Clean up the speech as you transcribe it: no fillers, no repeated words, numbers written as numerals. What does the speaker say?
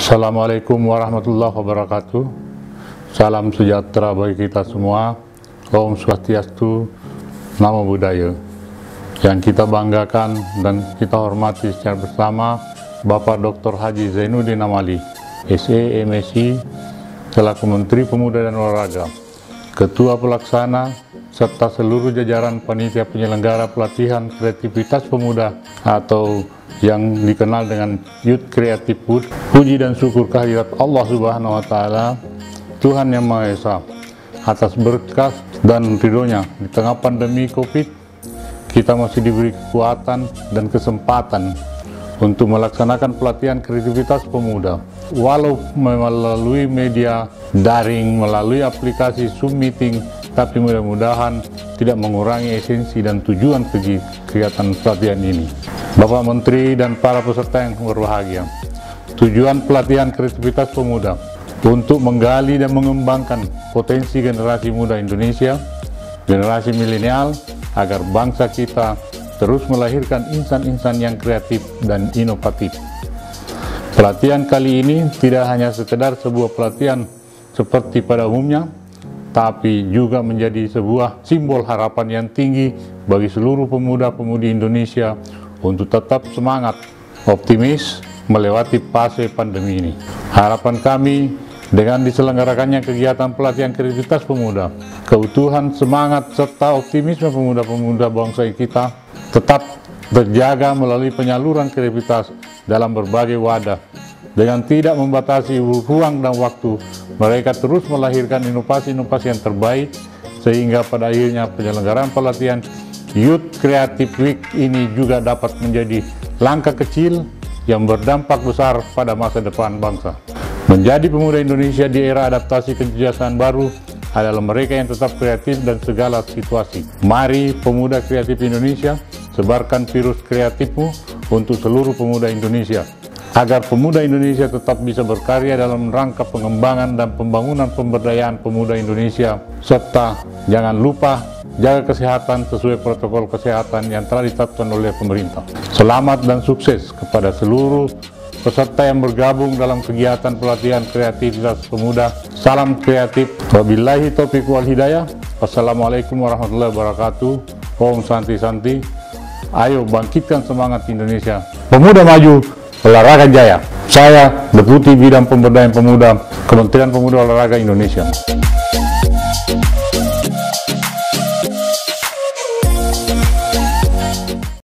Assalamualaikum warahmatullahi wabarakatuh. Salam sejahtera bagi kita semua. Om Swastiastu, Namo Buddhaya. Yang kita banggakan dan kita hormati secara bersama Bapak Dr. Haji Zainuddin Amali, SE, MSI, selaku Menteri Pemuda dan Olahraga, Ketua Pelaksana, serta seluruh jajaran panitia penyelenggara pelatihan kreativitas pemuda atau yang dikenal dengan Youth Creative Food. Puji dan syukur kehadirat Allah Subhanahu wa Ta'ala, Tuhan Yang Maha Esa, atas berkat dan ridhonya di tengah pandemi COVID, kita masih diberi kekuatan dan kesempatan untuk melaksanakan pelatihan kreativitas pemuda. Walau melalui media daring, melalui aplikasi Zoom Meeting, tapi mudah-mudahan tidak mengurangi esensi dan tujuan kegiatan pelatihan ini. Bapak Menteri dan para peserta yang berbahagia, tujuan pelatihan kreativitas pemuda untuk menggali dan mengembangkan potensi generasi muda Indonesia, generasi milenial, agar bangsa kita terus melahirkan insan-insan yang kreatif dan inovatif. Pelatihan kali ini tidak hanya sekedar sebuah pelatihan seperti pada umumnya, tapi juga menjadi sebuah simbol harapan yang tinggi bagi seluruh pemuda-pemudi Indonesia untuk tetap semangat, optimis melewati fase pandemi ini. Harapan kami dengan diselenggarakannya kegiatan pelatihan kreativitas pemuda, keutuhan semangat serta optimisme pemuda-pemuda bangsa kita tetap terjaga melalui penyaluran kreativitas dalam berbagai wadah. Dengan tidak membatasi ruang dan waktu, mereka terus melahirkan inovasi-inovasi yang terbaik, sehingga pada akhirnya penyelenggaraan pelatihan Youth Creative Week ini juga dapat menjadi langkah kecil yang berdampak besar pada masa depan bangsa. Menjadi pemuda Indonesia di era adaptasi kebiasaan baru adalah mereka yang tetap kreatif dan segala situasi. Mari pemuda kreatif Indonesia, sebarkan virus kreatifmu untuk seluruh pemuda Indonesia, agar pemuda Indonesia tetap bisa berkarya dalam rangka pengembangan dan pembangunan pemberdayaan pemuda Indonesia, serta jangan lupa jaga kesehatan sesuai protokol kesehatan yang telah ditetapkan oleh pemerintah. Selamat dan sukses kepada seluruh peserta yang bergabung dalam kegiatan pelatihan kreativitas pemuda. Salam kreatif. Wabillahi taufiq wal hidayah. Wassalamualaikum warahmatullahi wabarakatuh. Om Santi Santi. Ayo bangkitkan semangat Indonesia. Pemuda maju, olahraga jaya. Saya Deputi Bidang Pemberdayaan Pemuda, Kementerian Pemuda Olahraga Indonesia.